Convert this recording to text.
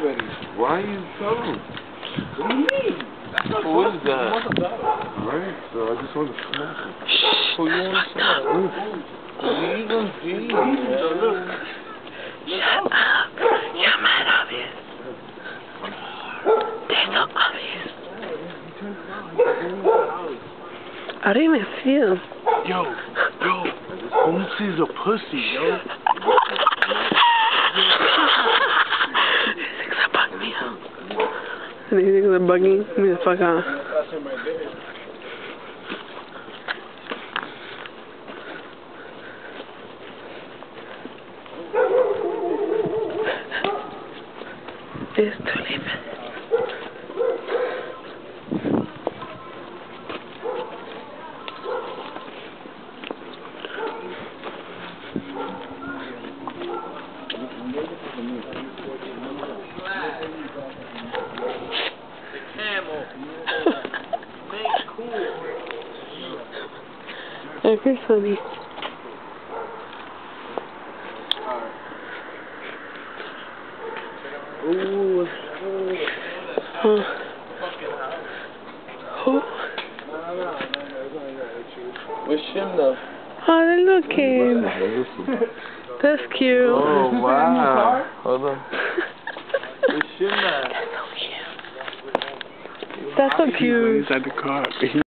already. Why are you telling? What do you mean? Who is that? Right, so I just want to smoke it. Who you want to smoke? You gonna see, man. Shut up. You're mad obvious. They're so obvious. I don't even see him. Yo, Boots is a pussy, yo. These things are bugging me out. These things are bugging me the fuck out. It's too late. Okay, funny. Ooh. Huh. Who? Where's Shim though? Oh, they're looking. That's cute. Oh, wow. Hold on. Where's Shim at? That's so cute. Inside the car.